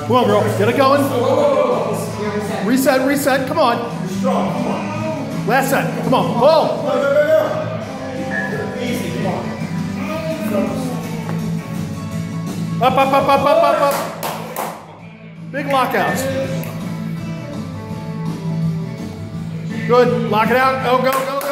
Come on, girl. Get it going. Reset, reset. Come on. You're strong. Come on. Last set. Come on. Pull. Easy. Come on. Up, up, up, up, up, up, up. Big lockouts. Good. Lock it out. Go, go, go.